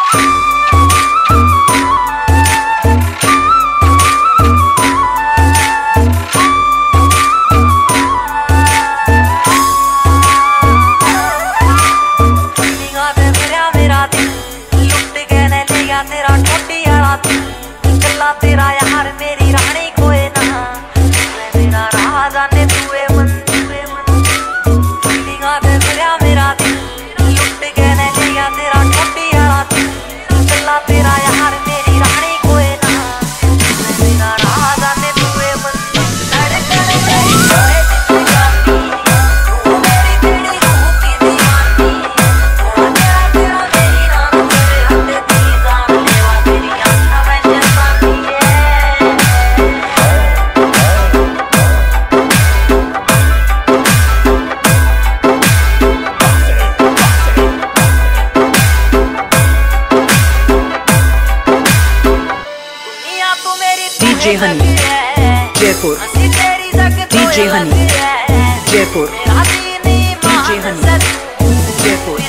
तेरा यार मेरी रानी कोई ना, मेरा राजा ने तुए मन फीलिंगा दे मेरा दिल लुट के ने लिया तेरा टोटी वाला दिल, चला तेरा यार मेरी रानी कोई ना, मेरा राजा ने तुए मन धड़कन मेरी जाने जिंदगानी, तू मेरी तेरी रूह की दीवानी, तेरा तेरा मेरी नाम तेरे हद दी जान लेवा तेरी आँखों में जैसा DJ Honey, Jaipur. DJ Honey, Jaipur. DJ Honey, Jaipur.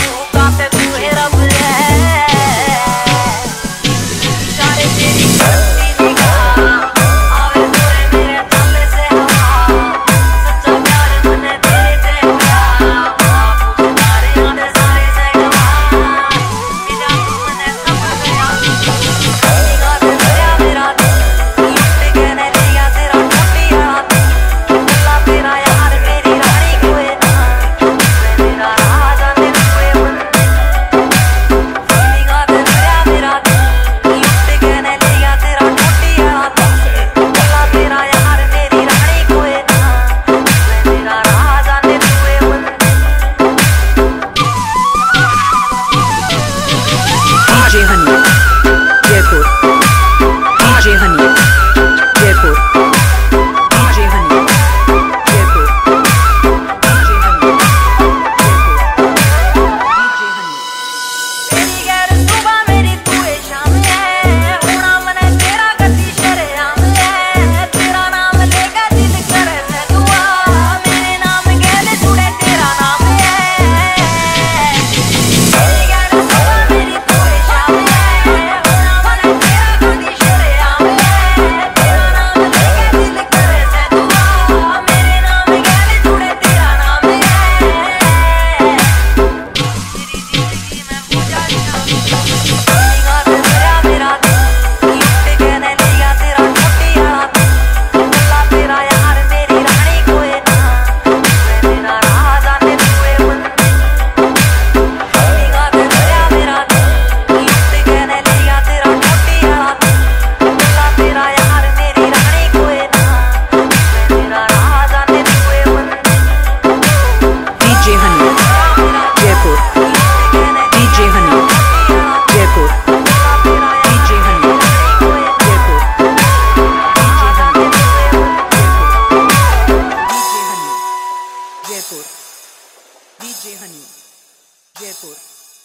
DJ Honey, Jaipur.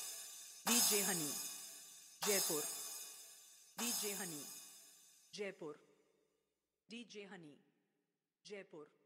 DJ Honey, Jaipur. DJ Honey, Jaipur. DJ Honey, Jaipur.